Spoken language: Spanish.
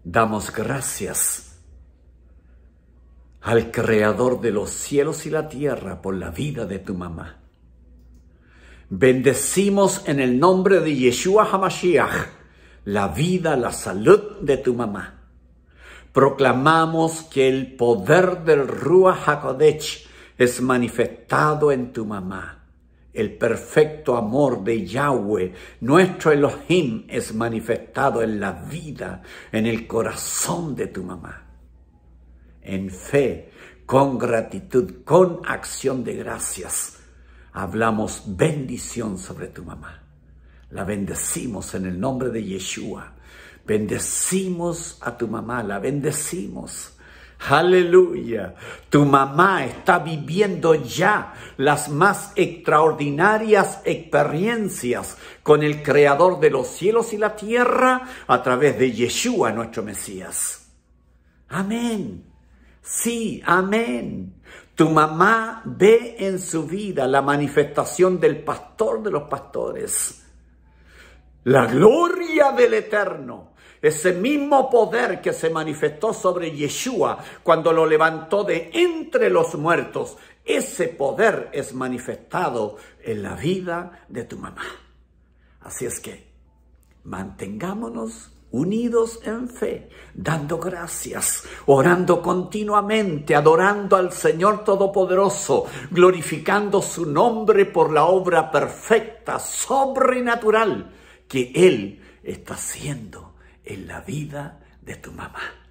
Damos gracias al Creador de los cielos y la tierra por la vida de tu mamá. Bendecimos en el nombre de Yeshua HaMashiach la vida, la salud de tu mamá. Proclamamos que el poder del Ruach HaKodesh es manifestado en tu mamá. El perfecto amor de Yahweh, nuestro Elohim, es manifestado en la vida, en el corazón de tu mamá. En fe, con gratitud, con acción de gracias, hablamos bendición sobre tu mamá. La bendecimos en el nombre de Yeshua. Bendecimos a tu mamá, la bendecimos. Aleluya. Tu mamá está viviendo ya las más extraordinarias experiencias con el Creador de los cielos y la tierra a través de Yeshua, nuestro Mesías. Amén. Sí, amén. Tu mamá ve en su vida la manifestación del pastor de los pastores. La gloria del Eterno. Ese mismo poder que se manifestó sobre Yeshua cuando lo levantó de entre los muertos, ese poder es manifestado en la vida de tu mamá. Así es que mantengámonos unidos en fe, dando gracias, orando continuamente, adorando al Señor Todopoderoso, glorificando su nombre por la obra perfecta, sobrenatural que Él está haciendo en la vida de tu mamá.